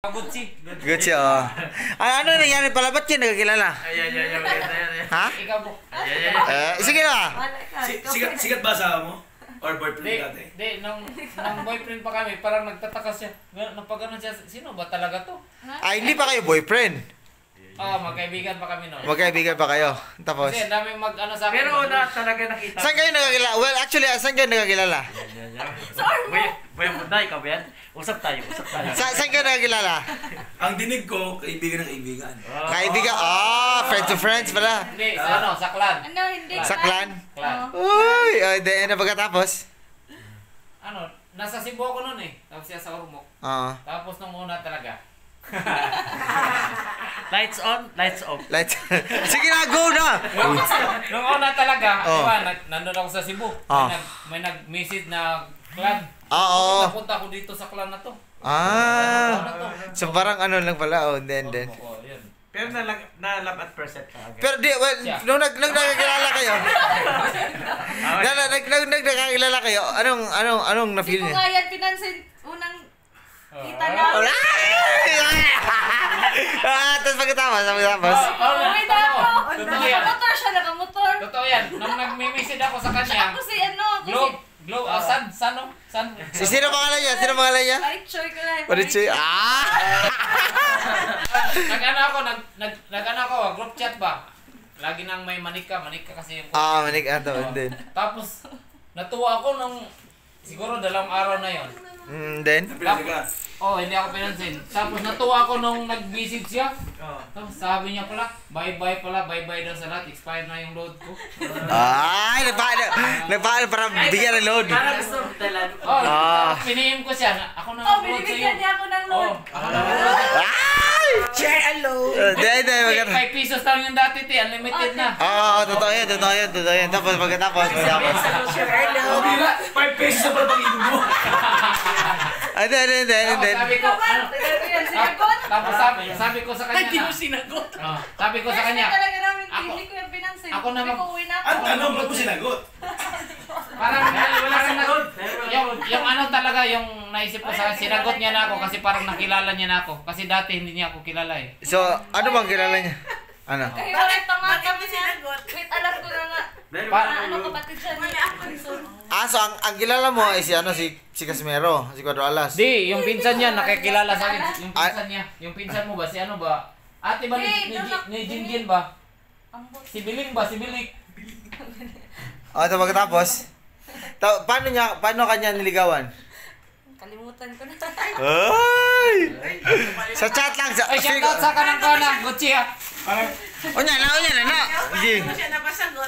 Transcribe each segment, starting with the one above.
Gucci, oh. Ano nangyari pala? Ba't yun nagkakilala? Ha? Ikaw po. Sige na. Sikat ba asawa mo? Or boyfriend dati? Hindi, nang boyfriend pa kami, parang nagtataka siya. Napagano'n siya, sino ba talaga to? Ay, hindi pa kayo boyfriend. Oo, magkaibigan pa kami noon. Magkaibigan pa kayo. Tapos? Kasi daming mag-ano sa akin. Pero una talaga nakita. Saan kayo nagkakilala? Well, actually, saan kayo nagkakilala? Boy mo na, ikaw ba yan? Usap tayo. Saan kayo nagkakilala? Ang dinig ko, kaibigan ng kaibigan. Kaibigan? Friend to friends pala. Hindi, sa clan. Ano, hindi. Sa clan? Clan. Uy, ano pagkatapos? Ano, nasa Cebu ako noon eh. Tapos siya sa Ormoc. Oo. Tapos nung una talaga. Lights on, lights off. Sige na, go na! Nung una talaga, Oh. diba, nandun ako sa Cebu. Oh. May nag-message na clan. Oo. Napunta ako dito sa clan na to. So parang ano lang pala, then. Oo, yun. Pero na-love at first sight ka. Pero nung nagkakilala kayo, nagkakilala kayo, anong na-feel Hindi ko niya? nga yan pinansin. Unang kita niya. Tapos pagkatapos. Wait ako. Totoo yan. Nakamotor siya, nakamotor. Totoo yan. Nung nag-message ako sa kanya, Ako si ano, San? Sino pangalan niya? Parichoy ko lang. Parichoy. Nag-ano ako, group chat ba? Lagi nang may manika kasi yung Manik ato, din. Tapos, natuwa ako nung siguro 2 araw na yon. Then? Hindi ako pinansin. Tapos natuwa ako nung nag-message siya. Tapos sabi niya pala, bye-bye daw sa lahat. Expired na yung load ko. Nagpaano para bigyan ng load. Parang gusto mo talaga. Tapos pinihim ko siya. Ako na mag-load sa'yo. Binibigyan niya ako ng load. Ako na mag-load. Share a load. Then. 5 pesos lang yung dati, unlimited na. Totoo yan. Tapos pagkatapos. Share a load. 5 pesos na pala pag-ibig mo. Then. Sabi ko, tapos sabi ko sa kanya Hindi mo na, sinagot. sabi ko sa kanya, Kasi talaga namin, hindi ko yung pinansin. ako na Sabi ko, uwi na ako. Ang tanong, ba't mo sinagot? yung ano talaga, yung naisip ko sa sinagot niya na ako kasi parang nakilala niya na ako. Kasi dati hindi niya ako kilala eh. So, ano bang kilala niya? Ano? Kaya bakit tama kami sinagot? Wait, alam ko na nga. Ano kapatid siya ni Akon. So ang kilala mo ay si Casimero, si Cuadro Alas. Di, yung pinsan niya nakikilala sa akin. Yung pinsan niya. Yung pinsan mo ba? Si ano ba? Ate ba ni Jinjin ba? Si Biling ba? Si Bilik. Ito pagkatapos. Paano kanya niligawan? Kalimutan ko na. Ay! Sa chat lang. Ay, shoutout sa kanang kana. Gucci ha. Onya na. Sige. siya napasagot.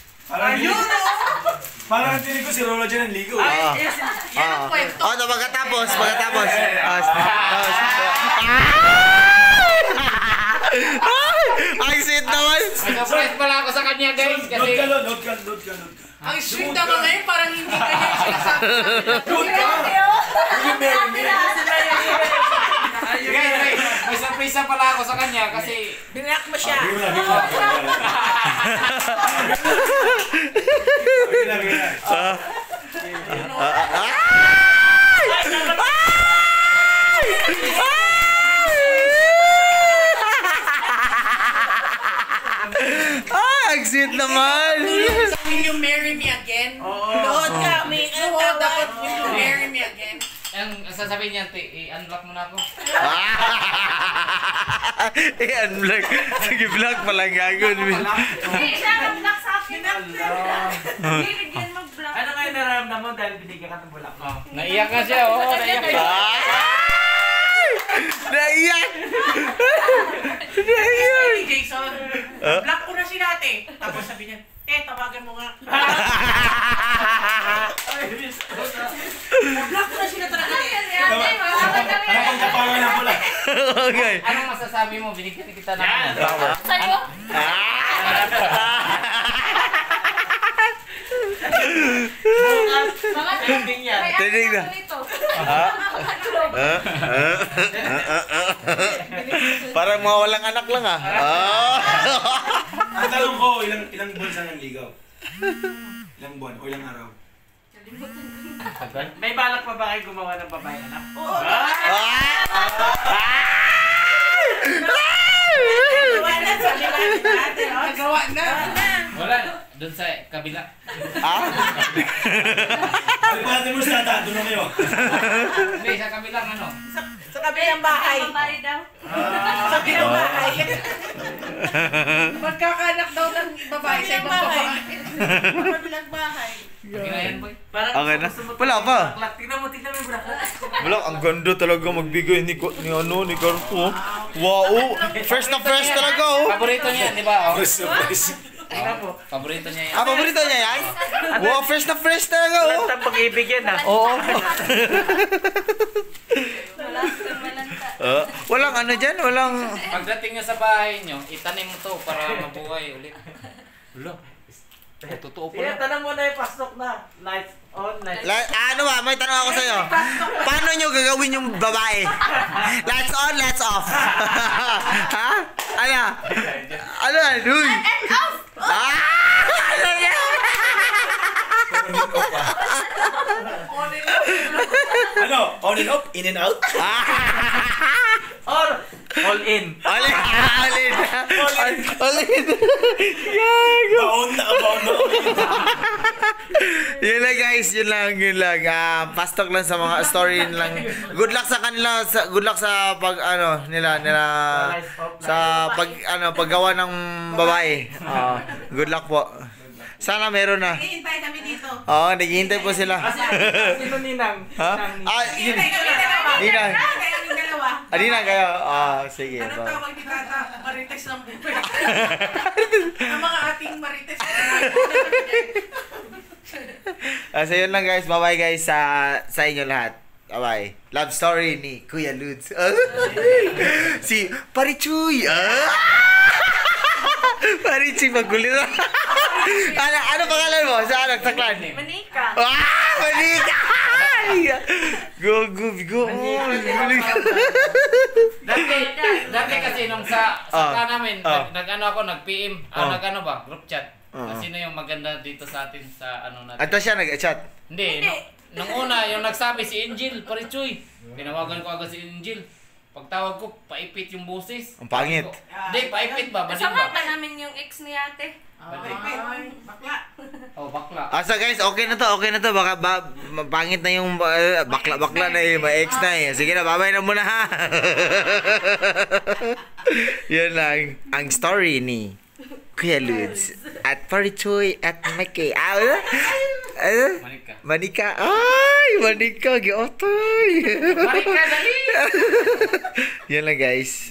Parang tinig ko si Rolo dyan ang ligo. Yan ang kwento. Ito pagkatapos. Ay, sweet naman. May surprise pala ako sa kanya guys. Kasi Note ka. Ang sweet naman ngayon, parang hindi ka niya sinasabi. Note ka! Yung Mary me. guys, may surprise pala ako sa kanya kasi Binak mo siya. Ang sweet naman. Will you marry me again? Load ka, may dapat will you marry me again? ang sasabihin niya, i-unblock mo na ako. I-unblock. Sige, block pala gagon. Hindi, siya nag-block sa akin. Hindi, bigyan mag-block. Ano kayo nararamdaman mo dahil binigyan ka ng bulak mo? Naiyak nga siya, naiyak siya. Naiyak! Ni Jason, block ko na si dati. Tapos sabi niya, tawagan mo nga. Block ko na sila talaga. Parang kapalan na pala. Okay. Anong masasabi mo? Binigyan kita na. Sa'yo? Mga Trending yan. Trending na. Parang mga walang anak lang Ang tanong ko, ilang buwan sa nanligaw? Ilang buwan o ilang araw? May balak pa ba kayo gumawa ng babae anak? Oo. Gawa na. Wala, doon sa kabila. Ah? Ay, pati mo sa tata, doon na kayo. Hindi, sa kabilang ano. Sa kabilang bahay. Babae daw. Sa kabilang bahay. Magkakanak daw ng babae sa ibang babae. Sa kabilang bahay. Ginayan boy. Okay na. Wala pa. Tignan mo yung bracket. Wala, ang ganda talaga magbigay ni Carpo. Wow, fresh na fresh talaga oh. Paborito niya, di ba? Oh. Surprise. Paborito niya yan. Ah, paborito niya yan? Wow, fresh na fresh talaga oh. Ang pag-ibig yan ah. Oo. Malanta. Walang ano dyan, walang... Pagdating niya sa bahay niyo, itanim mo to para mabuhay ulit. Wala. Totoo Sige, pala. tanong mo na yung pasok na. Lights on, lights Ano ba? May tanong ako sa'yo. Paano nyo gagawin yung babae? Lights on, lights off. Ha? Ano? Ano? Uy! Ah! Ano yan? Ano? On and off? In and out? Or, all in. Alin! Alin! Alin! Gago! Baon na baon na. Yun lang guys, yun lang. Pastok lang sa mga story lang. Good luck sa kanila, good luck sa pag nila sa paggawa ng babae. Good luck po. Sana meron na. Hihintay kami dito. Oo, naghihintay po sila. Sino ninang? Ha? Yun. Hihintay kami dalawa. Ninang. Hihintay kami dalawa. Ninang kayo. Sige. Anong tawag ni Tata? Marites ng buhay. Ang mga ating marites ng buhay. So yun lang guys. Bye-bye guys sa inyo lahat. Bye-bye. Love story ni Kuya Ludes. Si Parichuy. Parichuy magulit. Ano pangalan mo? Sa clan? Manika. Manika! Go. Dati kasi nung sa clan namin, nag-ano ako, nag-PM, nag-ano ba, group chat. Sino yung maganda dito sa atin sa ano natin? Ato siya nag-chat. Hindi, nung una, yung nagsabi si Angel, Parichoy. Tinawagan ko agad si Angel. Pagtawag ko, paipit yung boses. Ang pangit. Hindi, paipit ba? Banin Kasama ba? pa namin yung ex ni ate. Bakla. Oh, bakla. So guys, okay na to. Baka pangit na yung bakla na yung ex na eh. Sige na, babay na muna ha. Yun lang. Ang story ni Kuya Ludes at Parichoy at Mikey. Manika. Ay, Manika. Giotoy. Marika, dali! Yan lang guys.